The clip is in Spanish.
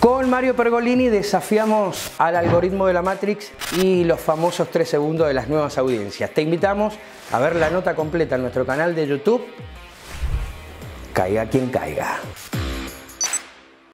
Con Mario Pergolini desafiamos al algoritmo de la Matrix y los famosos 3 segundos de las nuevas audiencias. Te invitamos a ver la nota completa en nuestro canal de YouTube. Caiga quien caiga.